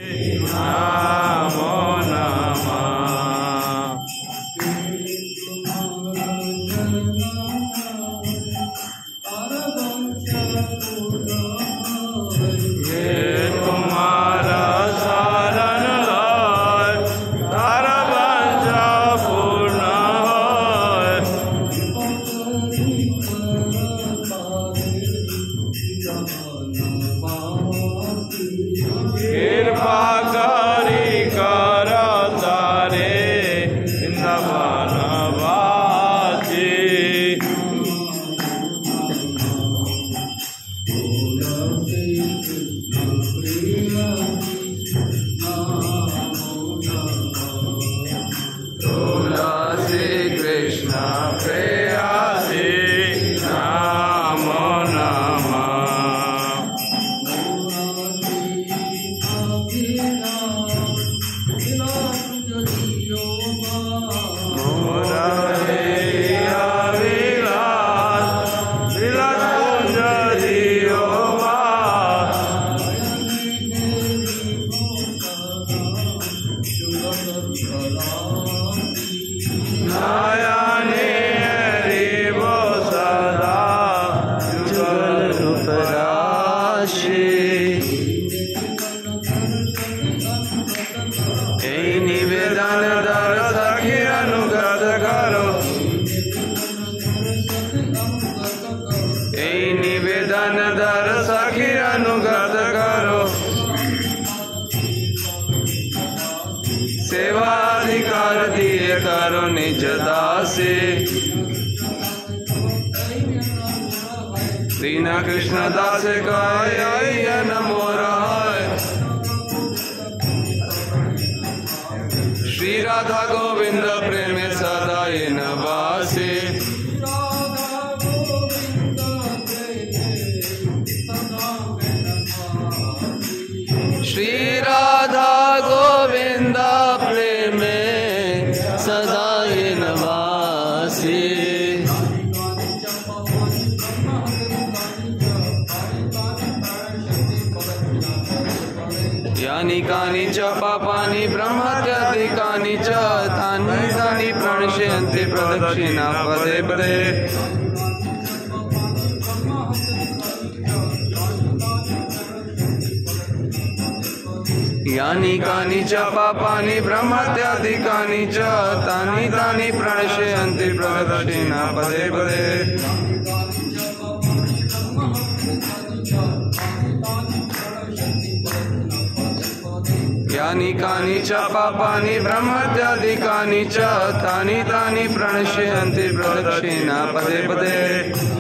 नमो नमः। ये तुम्हारा शरण है, तारा वंश पूर्ण है। कृपा करी कर तारे वृंदावन वासी। तुलसी कृष्ण प्रेयसी नमो नमः। मुरारे अविलास विलास कुंज दियो नयने हरिवो सदा जुगल उपराशि। এই নিবেদন দর সখীর অনুগত করো, এই নিবেদন দর সখীর অনুগত করো। सेवाधिकार दिए करो निज दासे। दीन कृष्ण दास कय नमो राय। श्री राधा गोविंद प्रेम सदा नवासे। श्री राधा गोविंद प्रेम सदा नवासी। यानि कानि च पापानि ब्रह्मत्यादिकानि च तानि तानि प्रणश्यन्ति प्रदक्षिणा पदे पदे। यानि कानि च पापानि ब्रह्मत्यादिकानि च तानि तानि प्रणश्यन्ति प्रदक्षिणा पदे पदे। यानि कानि च पापानि ब्रह्मत्यादिकानि च तानि तानि प्रणश्यन्ति प्रदक्षिणा पदे पदे।